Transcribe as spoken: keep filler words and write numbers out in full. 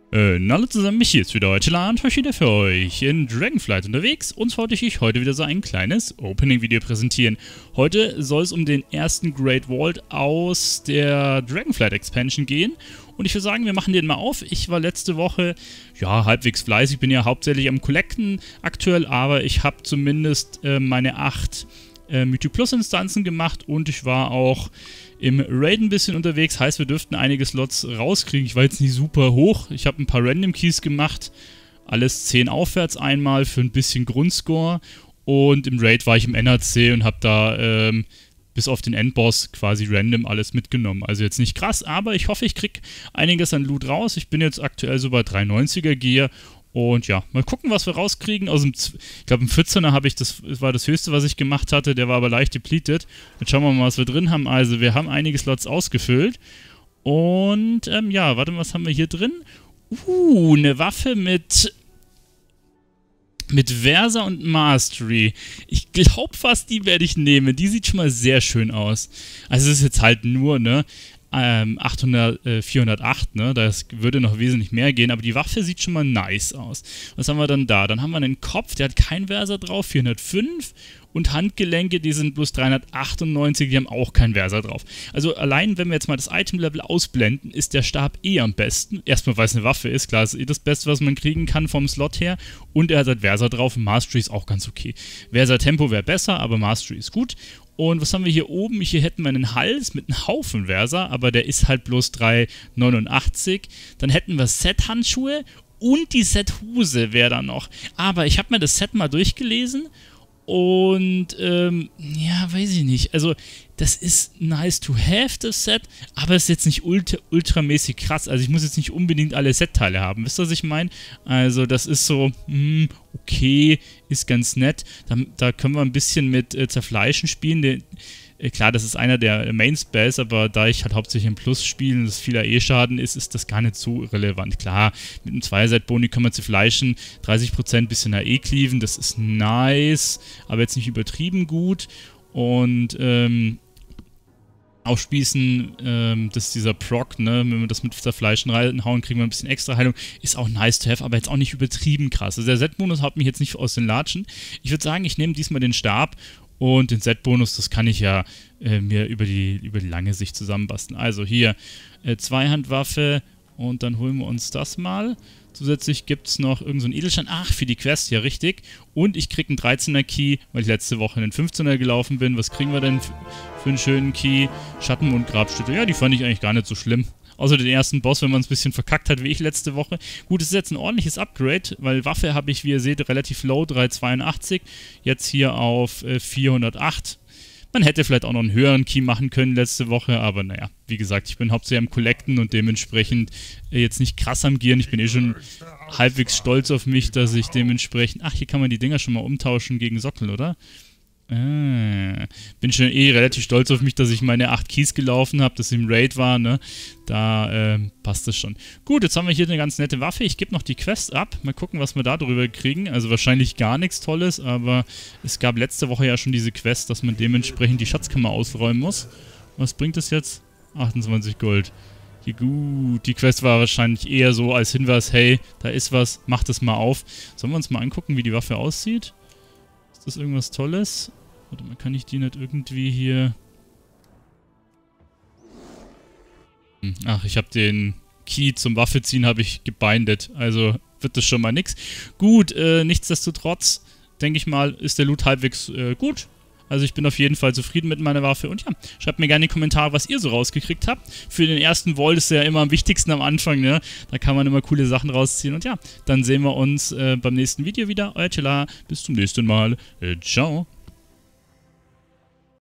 Äh, hallo zusammen, mich hier ist wieder heute und heute wieder für euch in Dragonflight unterwegs und wollte ich euch heute wieder so ein kleines Opening-Video präsentieren. Heute soll es um den ersten Great Vault aus der Dragonflight Expansion gehen und ich würde sagen, wir machen den mal auf. Ich war letzte Woche, ja, halbwegs fleißig, bin ja hauptsächlich am Collecten aktuell, aber ich habe zumindest äh, meine acht äh, Mythic Plus Instanzen gemacht und ich war auch im Raid ein bisschen unterwegs, heißt wir dürften einige Slots rauskriegen. Ich war jetzt nicht super hoch, ich habe ein paar Random Keys gemacht, alles zehn aufwärts einmal für ein bisschen Grundscore und im Raid war ich im N H C und habe da ähm, bis auf den Endboss quasi random alles mitgenommen. Also jetzt nicht krass, aber ich hoffe, ich kriege einiges an Loot raus. Ich bin jetzt aktuell so bei drei neunziger Gear. Und ja, mal gucken, was wir rauskriegen. Aus dem, ich glaube, im vierzehner habe ich, das war das höchste, was ich gemacht hatte. Der war aber leicht depleted. Jetzt schauen wir mal, was wir drin haben. Also, wir haben einige Slots ausgefüllt. Und, ähm, ja, warte mal, was haben wir hier drin? Uh, eine Waffe mit, mit Versa und Mastery. Ich glaube fast, die werde ich nehmen. Die sieht schon mal sehr schön aus. Also, es ist jetzt halt nur, ne? Ähm, achthundert, äh, vierhundertacht, ne? Das würde noch wesentlich mehr gehen, aber die Waffe sieht schon mal nice aus. Was haben wir dann da? Dann haben wir einen Kopf, der hat kein Versa drauf, vierhundertfünf und Handgelenke, die sind bloß dreihundertachtundneunzig, die haben auch kein Versa drauf. Also allein, wenn wir jetzt mal das Item-Level ausblenden, ist der Stab eh am besten. Erstmal, weil es eine Waffe ist, klar, ist eh das Beste, was man kriegen kann vom Slot her und er hat halt Versa drauf und Mastery ist auch ganz okay. Versa-Tempo wäre besser, aber Mastery ist gut. Und was haben wir hier oben? Hier hätten wir einen Hals mit einem Haufen Versa, aber der ist halt bloß drei neunundachtzig. Dann hätten wir Set-Handschuhe und die Set-Hose wäre da noch. Aber ich habe mir das Set mal durchgelesen und, ähm, ja, weiß ich nicht. Also, das ist nice to have, das Set, aber es ist jetzt nicht ultra, ultramäßig krass. Also, ich muss jetzt nicht unbedingt alle Set-Teile haben. Wisst ihr, was ich meine? Also, das ist so, hm, okay, ist ganz nett. Da, da können wir ein bisschen mit äh, Zerfleischen spielen. Den, äh, klar, das ist einer der Main-Spells, aber da ich halt hauptsächlich im Plus spiele und das viel A E-Schaden ist, ist das gar nicht so relevant. Klar, mit einem Zweier-Set-Boni können wir zerfleischen, dreißig Prozent bisschen A E cleaven, das ist nice, aber jetzt nicht übertrieben gut. Und, ähm, Aufspießen, ähm, das ist dieser Proc, ne, wenn wir das mit Zerfleischen reinhauen, kriegen wir ein bisschen extra Heilung, ist auch nice to have, aber jetzt auch nicht übertrieben krass. Also der Set-Bonus haut mich jetzt nicht aus den Latschen. Ich würde sagen, ich nehme diesmal den Stab und den Set-Bonus, das kann ich ja äh, mir über die, über die lange Sicht zusammenbasteln. Also hier, äh, Zweihandwaffe und dann holen wir uns das mal. Zusätzlich gibt es noch irgendeinen so Edelstein. Ach, für die Quest, ja richtig. Und ich kriege einen dreizehner Key, weil ich letzte Woche in den fünfzehner gelaufen bin. Was kriegen wir denn für einen schönen Key? Schatten- und Grabstätte. Ja, die fand ich eigentlich gar nicht so schlimm. Außer den ersten Boss, wenn man es ein bisschen verkackt hat, wie ich letzte Woche. Gut, es ist jetzt ein ordentliches Upgrade, weil Waffe habe ich, wie ihr seht, relativ low, dreihundertzweiundachtzig. Jetzt hier auf äh, vierhundertacht. Man hätte vielleicht auch noch einen höheren Key machen können letzte Woche, aber naja, wie gesagt, ich bin hauptsächlich am Collecten und dementsprechend äh, jetzt nicht krass am Gieren. Ich bin eh schon halbwegs stolz auf mich, dass ich dementsprechend... Ach, hier kann man die Dinger schon mal umtauschen gegen Sockel, oder? Ah, bin schon eh relativ stolz auf mich, dass ich meine acht Keys gelaufen habe, dass ich im Raid war, ne? Da ähm, passt das schon. Gut, jetzt haben wir hier eine ganz nette Waffe. Ich gebe noch die Quest ab. Mal gucken, was wir da drüber kriegen. Also wahrscheinlich gar nichts Tolles, aber es gab letzte Woche ja schon diese Quest, dass man dementsprechend die Schatzkammer ausräumen muss. Was bringt das jetzt? achtundzwanzig Gold. Hier, gut, die Quest war wahrscheinlich eher so als Hinweis, hey, da ist was, mach das mal auf. Sollen wir uns mal angucken, wie die Waffe aussieht? Ist das irgendwas Tolles? Warte mal, kann ich die nicht irgendwie hier... Hm, ach, ich habe den Key zum Waffe ziehen, habe ich gebindet. Also wird das schon mal nix. Gut, äh, nichtsdestotrotz, denke ich mal, ist der Loot halbwegs äh, gut. Also ich bin auf jeden Fall zufrieden mit meiner Waffe. Und ja, schreibt mir gerne in die Kommentare, was ihr so rausgekriegt habt. Für den ersten Vault ist ja immer am wichtigsten am Anfang, ne? Da kann man immer coole Sachen rausziehen. Und ja, dann sehen wir uns äh, beim nächsten Video wieder. Euer Chilla, bis zum nächsten Mal. Äh, ciao.